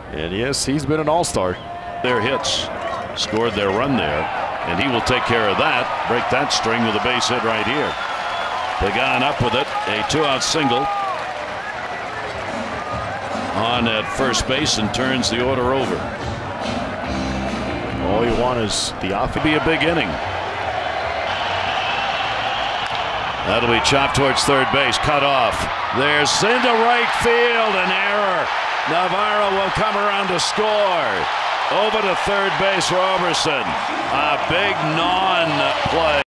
And yes, he's been an all-star. Their hits, scored their run there, and he will take care of that. Break that string with a base hit right here. Began up with it, a 2-out single on at first base and turns the order over. All you want is the offense. Be a big inning. That'll be chopped towards third base, cut off. There's into right field, an error. Navarro will come around to score. Over to third base, Roberson. A big non-play.